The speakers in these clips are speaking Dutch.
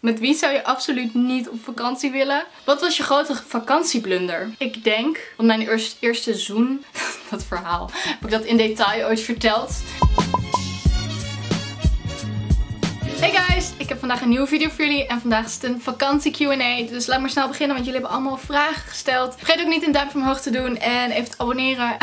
Met wie zou je absoluut niet op vakantie willen? Wat was je grote vakantieblunder? Ik denk, want mijn eerste seizoen, dat verhaal, heb ik dat in detail ooit verteld. Hey guys, ik heb vandaag een nieuwe video voor jullie en vandaag is het een vakantie Q&A. Dus laat maar snel beginnen, want jullie hebben allemaal vragen gesteld. Vergeet ook niet een duimpje omhoog te doen en even te abonneren.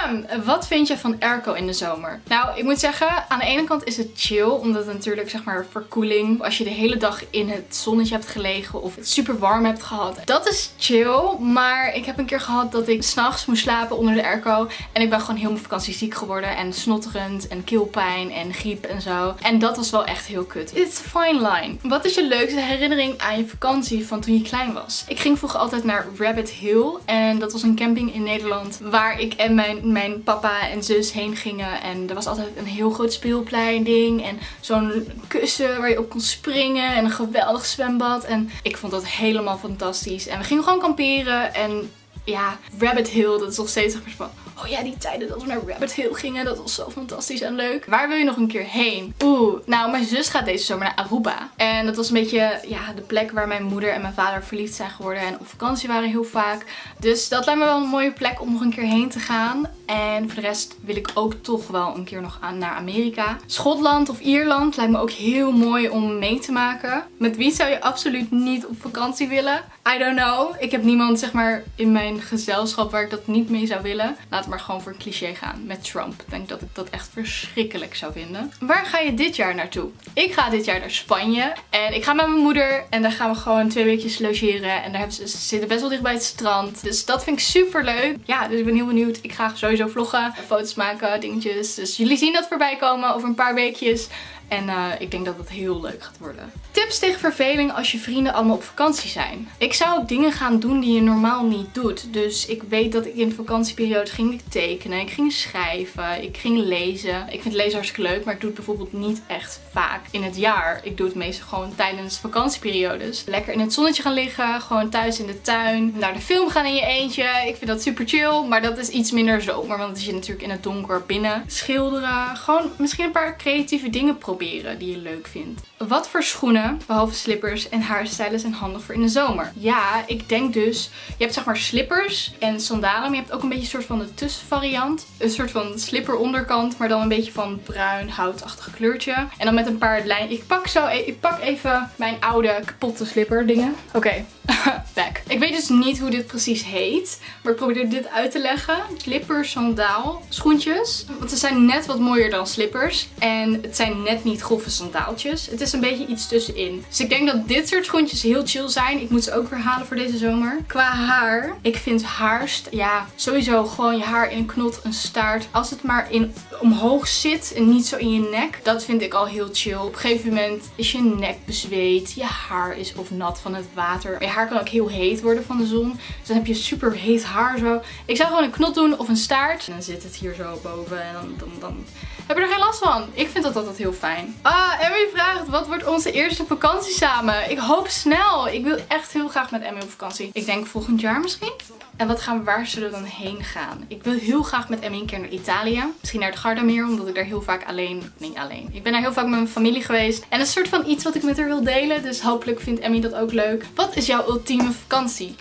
Wat vind je van airco in de zomer? Nou, ik moet zeggen, aan de ene kant is het chill, omdat het natuurlijk zeg maar verkoeling. Als je de hele dag in het zonnetje hebt gelegen of het super warm hebt gehad. Dat is chill, maar ik heb een keer gehad dat ik 's nachts moest slapen onder de airco. En ik ben gewoon heel mijn vakantie ziek geworden en snotterend en keelpijn en griep en zo. En dat was wel echt heel kut. It's a fine line. Wat is je leukste herinnering aan je vakantie van toen je klein was? Ik ging vroeger altijd naar Rabbit Hill. En dat was een camping in Nederland waar ik en mijn papa en zus heen gingen. En er was altijd een heel groot speelplein ding. En zo'n kussen waar je op kon springen. En een geweldig zwembad. En ik vond dat helemaal fantastisch. En we gingen gewoon kamperen. En ja, Rabbit Hill, dat is nog steeds zeg maar van... Oh ja, die tijden dat we naar Rabbit Hill gingen, dat was zo fantastisch en leuk. Waar wil je nog een keer heen? Nou, mijn zus gaat deze zomer naar Aruba. En dat was een beetje, ja, de plek waar mijn moeder en mijn vader verliefd zijn geworden. En op vakantie waren heel vaak. Dus dat lijkt me wel een mooie plek om nog een keer heen te gaan. En voor de rest wil ik ook toch wel een keer nog naar Amerika. Schotland of Ierland lijkt me ook heel mooi om mee te maken. Met wie zou je absoluut niet op vakantie willen? I don't know. Ik heb niemand zeg maar in mijn gezelschap waar ik dat niet mee zou willen. Laat maar gewoon voor een cliché gaan met Trump. Ik denk dat ik dat echt verschrikkelijk zou vinden. Waar ga je dit jaar naartoe? Ik ga dit jaar naar Spanje. En ik ga met mijn moeder. En daar gaan we gewoon 2 weekjes logeren. En daar ze zitten best wel dicht bij het strand. Dus dat vind ik super leuk. Ja, dus ik ben heel benieuwd. Ik ga sowieso vloggen. Foto's maken, dingetjes. Dus jullie zien dat voorbij komen over een paar weekjes. En ik denk dat het heel leuk gaat worden. Tips tegen verveling als je vrienden allemaal op vakantie zijn. Ik zou dingen gaan doen die je normaal niet doet. Dus ik weet dat ik in de vakantieperiode ging tekenen. Ik ging schrijven. Ik ging lezen. Ik vind lezen hartstikke leuk. Maar ik doe het bijvoorbeeld niet echt vaak in het jaar. Ik doe het meestal gewoon tijdens vakantieperiodes. Lekker in het zonnetje gaan liggen. Gewoon thuis in de tuin. Naar de film gaan in je eentje. Ik vind dat super chill. Maar dat is iets minder zomer. Want dan zit je natuurlijk in het donker binnen. Schilderen. Gewoon misschien een paar creatieve dingen proberen die je leuk vindt. Wat voor schoenen, behalve slippers en haarstylen, zijn handig voor in de zomer? Ja, ik denk dus, je hebt zeg maar slippers en sandalen, maar je hebt ook een beetje een soort van de tussenvariant. Een soort van slipper onderkant, maar dan een beetje van bruin, houtachtig kleurtje. En dan met een paar lijnen. Ik pak even mijn oude kapotte slipper dingen. Oké. Back. Ik weet dus niet hoe dit precies heet, maar ik probeer dit uit te leggen. Slipper, sandaal, schoentjes. Want ze zijn net wat mooier dan slippers. En het zijn net niet grove sandaaltjes. Het is een beetje iets tussenin. Dus ik denk dat dit soort schoentjes heel chill zijn. Ik moet ze ook weer halen voor deze zomer. Qua haar. Ik vind haar, ja, sowieso gewoon je haar in een knot, een staart. Als het maar omhoog zit en niet zo in je nek. Dat vind ik al heel chill. Op een gegeven moment is je nek bezweet. Je haar is of nat van het water. Maar je haar kan ook heel heet worden van de zon. Dus dan heb je super heet haar zo. Ik zou gewoon een knot doen of een staart. En dan zit het hier zo boven en dan heb je er geen last van. Ik vind dat altijd heel fijn. Emmy vraagt, wat wordt onze eerste vakantie samen? Ik hoop snel. Ik wil echt heel graag met Emmy op vakantie. Ik denk volgend jaar misschien. En waar zullen we dan heen gaan? Ik wil heel graag met Emmy een keer naar Italië. Misschien naar het Gardameer, omdat ik daar heel vaak niet alleen. Ik ben daar heel vaak met mijn familie geweest. En een soort van iets wat ik met haar wil delen. Dus hopelijk vindt Emmy dat ook leuk. Wat is jouw ultieme vakantie?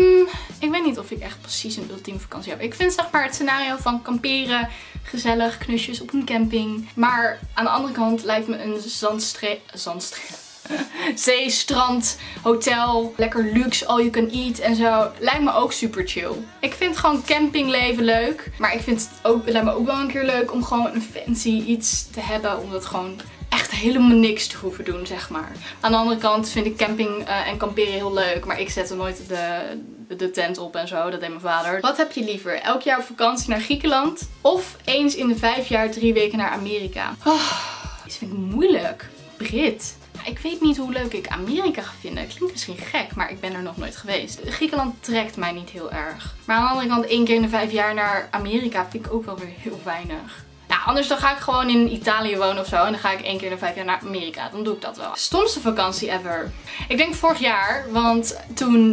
Ik weet niet of ik echt precies een ultieme vakantie heb. Ik vind zeg maar het scenario van kamperen, gezellig, knusjes op een camping. Maar aan de andere kant lijkt me een zee, strand, hotel, lekker luxe, all you can eat en zo. Lijkt me ook super chill. Ik vind gewoon campingleven leuk. Maar ik vind het lijkt me ook wel een keer leuk om gewoon een fancy iets te hebben. Om dat gewoon echt helemaal niks te hoeven doen, zeg maar. Aan de andere kant vind ik camping en kamperen heel leuk. Maar ik zet er nooit de tent op en zo. Dat deed mijn vader. Wat heb je liever? Elk jaar op vakantie naar Griekenland? Of eens in de 5 jaar 3 weken naar Amerika? Dit vind ik moeilijk. Brit. Ik weet niet hoe leuk ik Amerika ga vinden. Klinkt misschien gek, maar ik ben er nog nooit geweest. Griekenland trekt mij niet heel erg. Maar aan de andere kant, 1 keer in de 5 jaar naar Amerika vind ik ook wel weer heel weinig. Ja, anders dan ga ik gewoon in Italië wonen of zo. En dan ga ik 1 keer in de 5 jaar naar Amerika. Dan doe ik dat wel. Stomste vakantie ever. Ik denk vorig jaar, want toen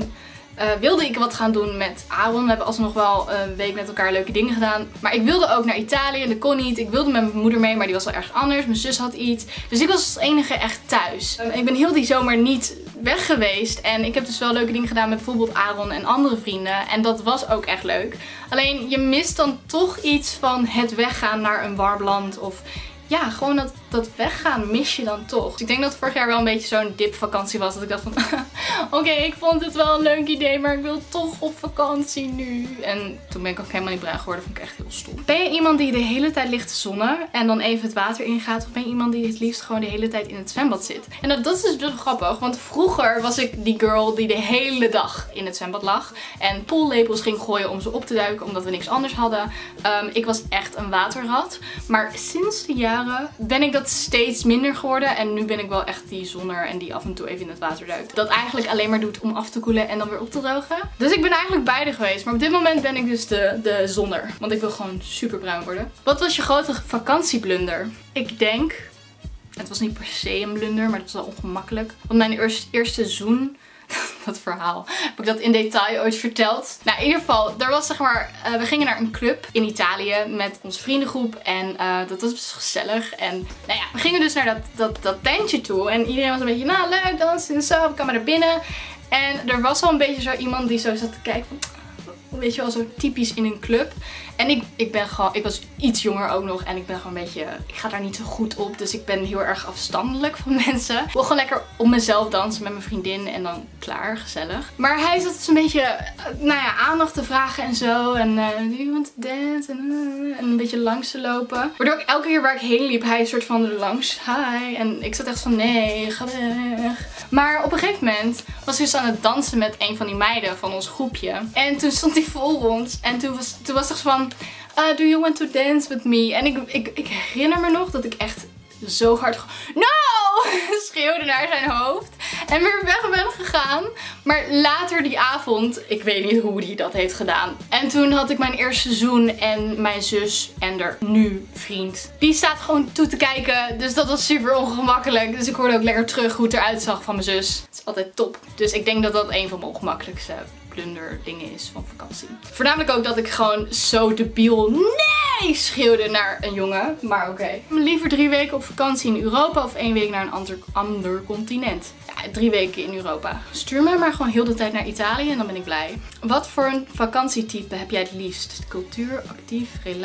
wilde ik wat gaan doen met Aaron. We hebben alsnog wel een week met elkaar leuke dingen gedaan. Maar ik wilde ook naar Italië en dat kon niet. Ik wilde met mijn moeder mee, maar die was wel ergens anders. Mijn zus had iets. Dus ik was als enige echt thuis. Ik ben heel die zomer niet weg geweest. En ik heb dus wel leuke dingen gedaan met bijvoorbeeld Aaron en andere vrienden. En dat was ook echt leuk. Alleen je mist dan toch iets van het weggaan naar een warm land. Of ja, gewoon dat weggaan mis je dan toch. Dus ik denk dat het vorig jaar wel een beetje zo'n dipvakantie was. Dat ik dacht van, oké, ik vond het wel een leuk idee, maar ik wil toch op vakantie nu. En toen ben ik ook helemaal niet bruin geworden. Vond ik echt heel stom. Ben je iemand die de hele tijd ligt te zonnen en dan even het water ingaat? Of ben je iemand die het liefst gewoon de hele tijd in het zwembad zit? En dat is dus best grappig, want vroeger was ik die girl die de hele dag in het zwembad lag. En poollepels ging gooien om ze op te duiken, omdat we niks anders hadden. Ik was echt een waterrat. Maar sinds de jaren ben ik dat steeds minder geworden. En nu ben ik wel echt die zonner en die af en toe even in het water duikt. Dat eigenlijk alleen maar doet om af te koelen en dan weer op te drogen. Dus ik ben eigenlijk beide geweest. Maar op dit moment ben ik dus de zonner. Want ik wil gewoon super bruin worden. Wat was je grote vakantieblunder? Ik denk, het was niet per se een blunder, maar het was wel ongemakkelijk. Want mijn eerste seizoen, dat verhaal, heb ik dat in detail ooit verteld. Nou, in ieder geval, er was zeg maar, we gingen naar een club in Italië met onze vriendengroep. En dat was best gezellig. En nou ja, we gingen dus naar dat tentje toe. En iedereen was een beetje, nou leuk, dansen en zo. We kwamen er binnen. En er was al een beetje zo iemand die zo zat te kijken van, weet je wel, zo typisch in een club. En ik was iets jonger ook nog. En ik ben gewoon een beetje, ik ga daar niet zo goed op. Dus ik ben heel erg afstandelijk van mensen. Ik wil gewoon lekker op mezelf dansen met mijn vriendin. En dan klaar, gezellig. Maar hij zat dus een beetje, nou ja, aandacht te vragen en zo. En do you want to dance? En een beetje langs te lopen. Waardoor ik elke keer waar ik heen liep, hij een soort van langs, hi. En ik zat echt van, nee, ga weg. Maar op een gegeven moment was hij dus aan het dansen met een van die meiden van ons groepje. En toen stond hij voor ons. En toen was het van, do you want to dance with me? En ik herinner me nog dat ik echt zo hard no! schreeuwde naar zijn hoofd. En weer weg ben gegaan. Maar later die avond, ik weet niet hoe hij dat heeft gedaan. En toen had ik mijn eerste seizoen en mijn zus en er nu vriend. Die staat gewoon toe te kijken. Dus dat was super ongemakkelijk. Dus ik hoorde ook lekker terug hoe het eruit zag van mijn zus. Het is altijd top. Dus ik denk dat dat een van mijn ongemakkelijkste blunder dingen is van vakantie. Voornamelijk ook dat ik gewoon zo debiel nee schreeuwde naar een jongen. Maar oké. Liever 3 weken op vakantie in Europa of 1 week naar een ander continent. Ja, 3 weken in Europa. Stuur me maar gewoon heel de tijd naar Italië en dan ben ik blij. Wat voor een vakantietype heb jij het liefst? Cultuur, actief,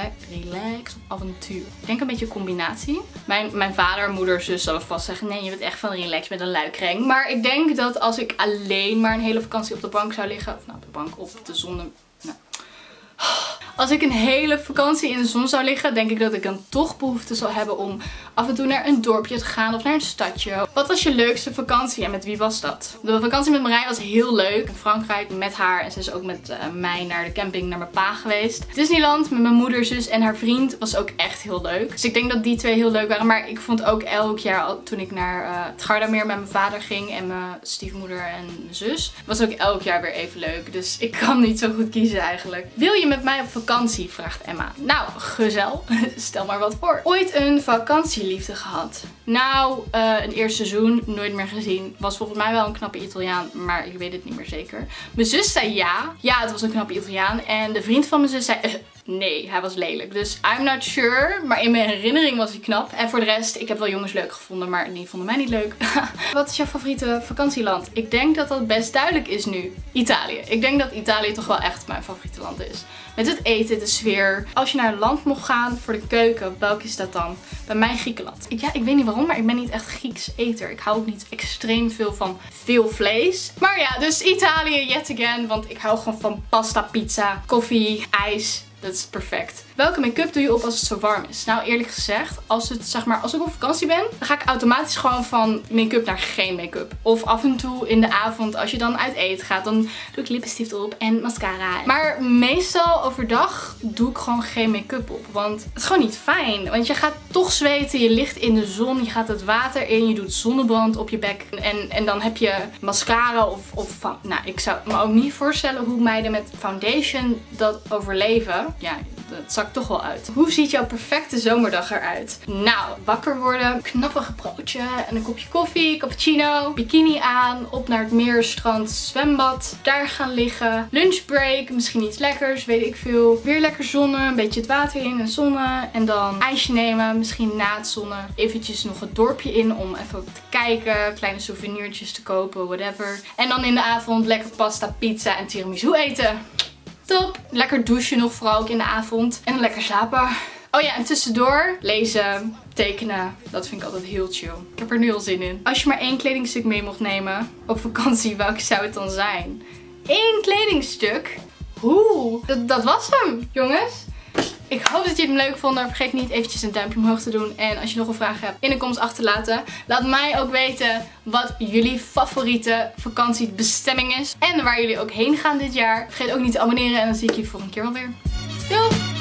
relax of avontuur? Ik denk een beetje een combinatie. Mijn vader, moeder, zus zullen vast zeggen, nee, je bent echt van relax met een luikreng. Maar ik denk dat als ik alleen maar een hele vakantie op de bank zou liggen, of nou, op de bank of op de zon. Nou. Als ik een hele vakantie in de zon zou liggen, denk ik dat ik dan toch behoefte zal hebben om af en toe naar een dorpje te gaan of naar een stadje. Wat was je leukste vakantie en met wie was dat? De vakantie met Marij was heel leuk. In Frankrijk met haar en ze is ook met mij naar de camping naar mijn pa geweest. Disneyland met mijn moeder, zus en haar vriend was ook echt heel leuk. Dus ik denk dat die 2 heel leuk waren. Maar ik vond ook elk jaar, toen ik naar het Gardameer met mijn vader ging en mijn stiefmoeder en mijn zus, was ook elk jaar weer even leuk. Dus ik kan niet zo goed kiezen eigenlijk. Wil je met mij op vakantie? Vraagt Emma. Nou, gezel. Stel maar wat voor. Ooit een vakantieliefde gehad? Nou, een eerste seizoen, nooit meer gezien. Was volgens mij wel een knappe Italiaan, maar ik weet het niet meer zeker. Mijn zus zei ja. Ja, het was een knappe Italiaan. En de vriend van mijn zus zei nee, hij was lelijk. Dus I'm not sure. Maar in mijn herinnering was hij knap. En voor de rest, ik heb wel jongens leuk gevonden, maar die vonden mij niet leuk. Wat is jouw favoriete vakantieland? Ik denk dat dat best duidelijk is nu. Italië. Ik denk dat Italië toch wel echt mijn favoriete land is. Met het eten, de sfeer. Als je naar een land mocht gaan voor de keuken, welke is dat dan? Bij mij Griekenland. Ja, ik weet niet waarom, maar ik ben niet echt Grieks eter. Ik hou ook niet extreem veel van veel vlees. Maar ja, dus Italië yet again. Want ik hou gewoon van pasta, pizza, koffie, ijs. Dat is perfect. Welke make-up doe je op als het zo warm is? Nou, eerlijk gezegd, als ik op vakantie ben, dan ga ik automatisch gewoon van make-up naar geen make-up. Of af en toe in de avond, als je dan uit eten gaat, dan doe ik lippenstift op en mascara. Maar meestal overdag doe ik gewoon geen make-up op. Want het is gewoon niet fijn. Want je gaat toch zweten, je ligt in de zon, je gaat het water in, je doet zonnebrand op je bek. En dan heb je mascara nou, ik zou me ook niet voorstellen hoe meiden met foundation dat overleven. Ja, het zakt toch wel uit. Hoe ziet jouw perfecte zomerdag eruit? Nou, wakker worden, knappig broodje en een kopje koffie, cappuccino, bikini aan, op naar het meer, strand, zwembad, daar gaan liggen, lunchbreak, misschien iets lekkers, weet ik veel. Weer lekker zonnen, een beetje het water in en zonnen en dan ijsje nemen, misschien na het zonnen eventjes nog het dorpje in om even te kijken, kleine souvenirtjes te kopen, whatever. En dan in de avond lekker pasta, pizza en tiramisu eten. Top! Lekker douchen nog, vooral ook in de avond. En dan lekker slapen. Oh ja, en tussendoor lezen, tekenen. Dat vind ik altijd heel chill. Ik heb er nu al zin in. Als je maar 1 kledingstuk mee mocht nemen op vakantie, welke zou het dan zijn? 1 kledingstuk? Dat was hem, jongens. Ik hoop dat jullie hem leuk vonden. Vergeet niet eventjes een duimpje omhoog te doen. En als je nog een vraag hebt, in de comments achterlaten. Laat mij ook weten wat jullie favoriete vakantiebestemming is. En waar jullie ook heen gaan dit jaar. Vergeet ook niet te abonneren en dan zie ik je volgende keer wel weer. Doei!